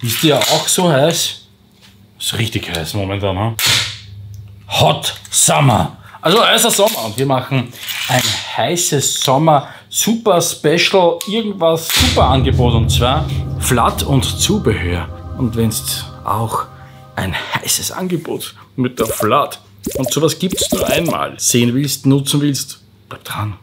Ist die ja auch so heiß? Ist richtig heiß momentan, ne? Hot Summer. Also heißer Sommer und wir machen ein heißes Sommer Super Special, irgendwas super Angebot und zwar Flat und Zubehör. Und wenn's auch ein heißes Angebot mit der Flat und sowas gibt's nur einmal. Sehen willst, nutzen willst, bleib dran.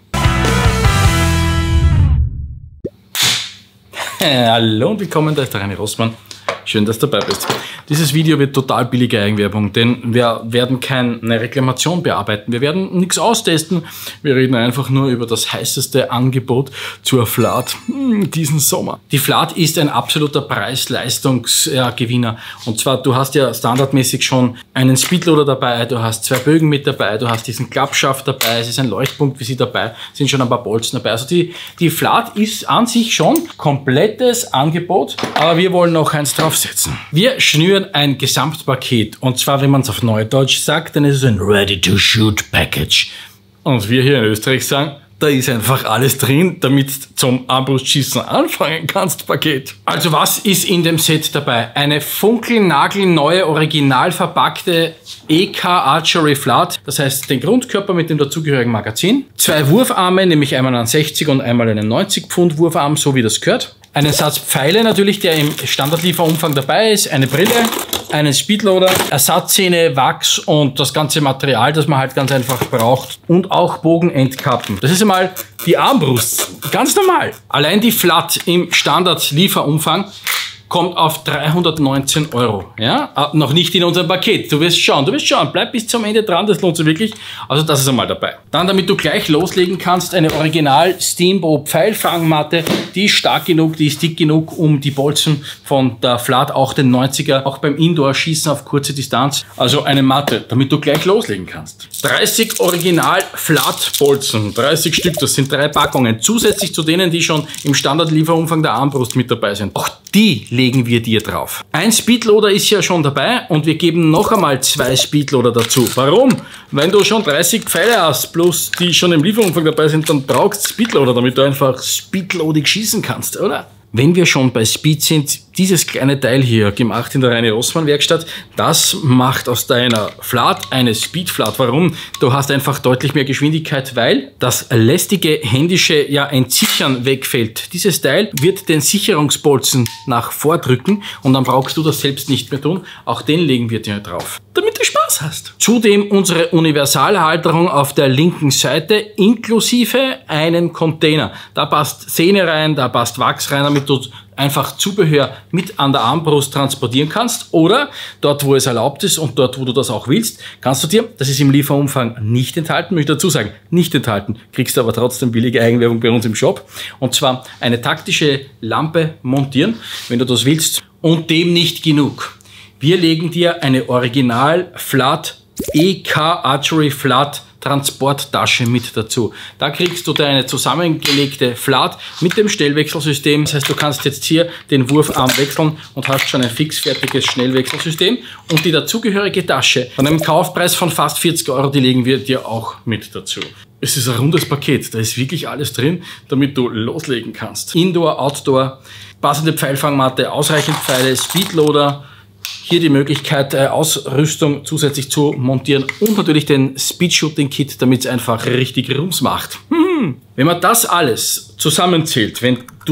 Hallo und willkommen, da ist der Reini Rossmann. Schön, dass du dabei bist. Dieses Video wird total billige Eigenwerbung, denn wir werden keine Reklamation bearbeiten. Wir werden nichts austesten. Wir reden einfach nur über das heißeste Angebot zur Flat diesen Sommer. Die Flat ist ein absoluter Preis-Leistungs-Gewinner. Und zwar, du hast ja standardmäßig schon einen Speedloader dabei, du hast 2 Bögen mit dabei, du hast diesen Klappschaft dabei, es ist ein Leuchtpunkt wie sie dabei, sind schon ein paar Bolzen dabei. Also die Flat ist an sich schon komplettes Angebot, aber wir wollen noch eins draufsetzen. Wir schnüren ein Gesamtpaket und zwar, wenn man es auf Neudeutsch sagt, dann ist es ein Ready-to-Shoot-Package. Und wir hier in Österreich sagen, da ist einfach alles drin, damit du zum Armbrustschießen anfangen kannst, Paket. Also was ist in dem Set dabei? Eine funkelnagelneue, original verpackte EK Archery Flat, das heißt den Grundkörper mit dem dazugehörigen Magazin. 2 Wurfarme, nämlich einmal einen 60 und einmal einen 90 Pfund Wurfarm, so wie das gehört. Einen Satz Pfeile natürlich, der im Standardlieferumfang dabei ist, eine Brille, einen Speedloader, Ersatzszene, Wachs und das ganze Material, das man halt ganz einfach braucht. Und auch Bogenendkappen. Das ist einmal die Armbrust, ganz normal. Allein die Flat im Standardlieferumfang kommt auf 319 €. Ja? Noch nicht in unserem Paket. Du wirst schauen, bleib bis zum Ende dran, das lohnt sich wirklich. Also das ist einmal dabei. Dann, damit du gleich loslegen kannst, eine Original Steamboat Pfeilfangmatte. Die ist stark genug, die ist dick genug, um die Bolzen von der Flat, auch den 90er, auch beim Indoor-Schießen auf kurze Distanz. Also eine Matte, damit du gleich loslegen kannst. 30 Original Flat-Bolzen, 30 Stück, das sind 3 Packungen. Zusätzlich zu denen, die schon im Standardlieferumfang der Armbrust mit dabei sind. Auch die legen wir dir drauf. Ein Speedloader ist ja schon dabei und wir geben noch einmal 2 Speedloader dazu. Warum? Wenn du schon 30 Pfeile hast, plus die schon im Lieferumfang dabei sind, dann brauchst du Speedloader, damit du einfach speedloadig schießen kannst, oder? Wenn wir schon bei Speed sind, dieses kleine Teil hier, gemacht in der Reini Rossmann Werkstatt, das macht aus deiner Flat eine Speedflat. Warum? Du hast einfach deutlich mehr Geschwindigkeit, weil das lästige händische Entsichern wegfällt. Dieses Teil wird den Sicherungsbolzen nach vordrücken und dann brauchst du das selbst nicht mehr tun. Auch den legen wir dir drauf, damit du Spaß hast. Zudem unsere Universalhalterung auf der linken Seite inklusive einen Container. Da passt Sehne rein, da passt Wachs rein, damit du einfach Zubehör mit an der Armbrust transportieren kannst oder dort, wo es erlaubt ist und dort, wo du das auch willst, kannst du dir, das ist im Lieferumfang nicht enthalten, möchte ich dazu sagen, nicht enthalten, kriegst du aber trotzdem billige Eigenwerbung bei uns im Shop und zwar eine taktische Lampe montieren, wenn du das willst und dem nicht genug. Wir legen dir eine Original Flat EK Archery Flat Transporttasche mit dazu. Da kriegst du deine zusammengelegte Flat mit dem Stellwechselsystem. Das heißt, du kannst jetzt hier den Wurfarm wechseln und hast schon ein fixfertiges Schnellwechselsystem. Und die dazugehörige Tasche von einem Kaufpreis von fast 40 €, die legen wir dir auch mit dazu. Es ist ein rundes Paket, da ist wirklich alles drin, damit du loslegen kannst. Indoor, Outdoor, passende Pfeilfangmatte, ausreichend Pfeile, Speedloader, hier die Möglichkeit, Ausrüstung zusätzlich zu montieren und natürlich den Speed-Shooting-Kit, damit es einfach richtig Rums macht. Wenn man das alles zusammenzählt, wenn du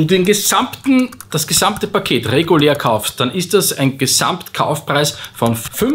das gesamte Paket regulär kaufst, dann ist das ein Gesamtkaufpreis von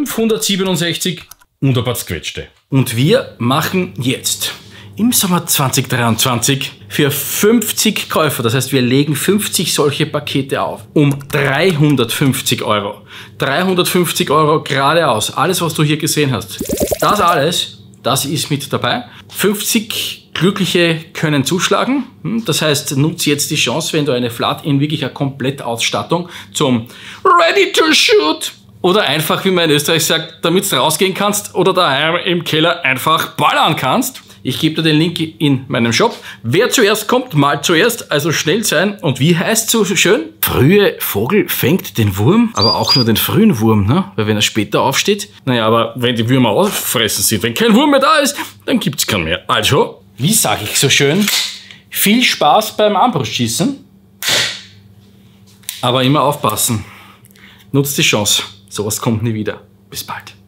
567 und ein paar Zquetschte. Und wir machen jetzt im Sommer 2023 für 50 Käufer, das heißt, wir legen 50 solche Pakete auf, um 350 €. 350 € geradeaus. Alles, was du hier gesehen hast. Das alles, das ist mit dabei. 50 Glückliche können zuschlagen. Das heißt, nutze jetzt die Chance, wenn du eine Flat in wirklicher Komplettausstattung zum Ready to Shoot oder einfach, wie man in Österreich sagt, damit du rausgehen kannst oder daheim im Keller einfach ballern kannst. Ich gebe dir den Link in meinem Shop. Wer zuerst kommt, mal zuerst, also schnell sein. Und wie heißt so schön? Frühe Vogel fängt den Wurm, aber auch nur den frühen Wurm, ne? Weil wenn er später aufsteht, naja, aber wenn die Würmer auffressen sind, wenn kein Wurm mehr da ist, dann gibt's keinen mehr. Also, wie sage ich so schön? Viel Spaß beim Armbrustschießen, aber immer aufpassen. Nutzt die Chance. Sowas kommt nie wieder. Bis bald.